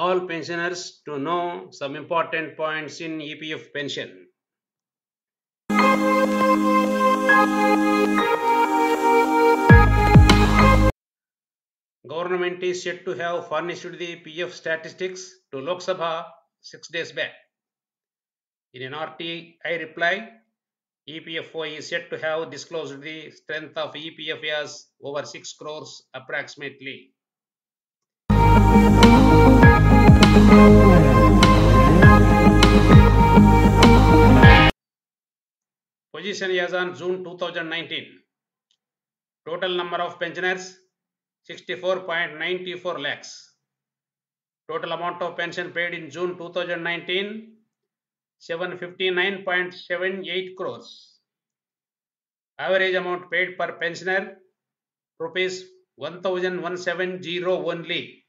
all pensioners to know some important points in EPF pension. Government is said to have furnished the PF statistics to Lok Sabha 6 days back. In an RTI reply, EPFO is said to have disclosed the strength of EPF as over 6 crores approximately. Position as on June 2019. Total number of pensioners 64.94 lakhs. Total amount of pension paid in June 2019 759.78 crores. Average amount paid per pensioner rupees 1170 only.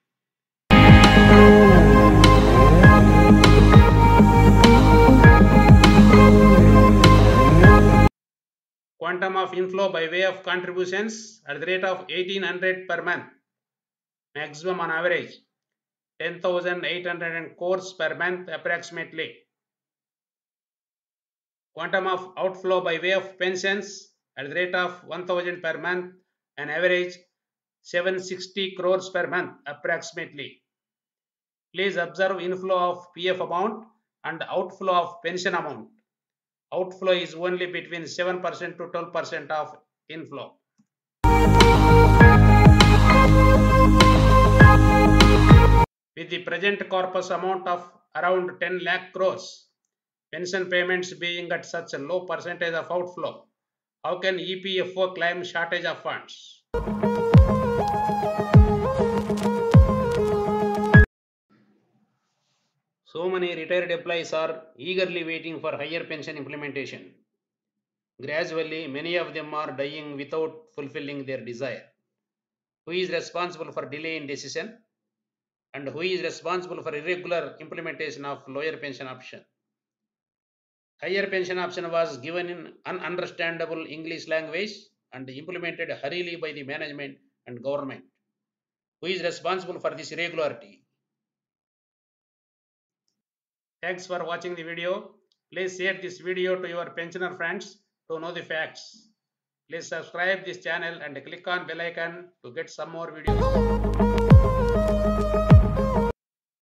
Quantum of inflow by way of contributions at the rate of 1800 per month. Maximum on average 10,800 crores per month approximately. Quantum of outflow by way of pensions at the rate of 1,000 per month, an average 760 crores per month approximately. Please observe inflow of PF amount and outflow of pension amount. Outflow is only between 7% to 12% of inflow. With the present corpus amount of around 10 lakh crores, pension payments being at such a low percentage of outflow, how can EPFO claim shortage of funds? So many retired employees are eagerly waiting for higher pension implementation. Gradually, many of them are dying without fulfilling their desire. Who is responsible for delay in decision? And who is responsible for irregular implementation of lower pension option? Higher pension option was given in ununderstandable English language and implemented hurriedly by the management and government. Who is responsible for this irregularity? Thanks for watching the video. Please share this video to your pensioner friends to know the facts. Please subscribe this channel and click on bell icon to get some more videos.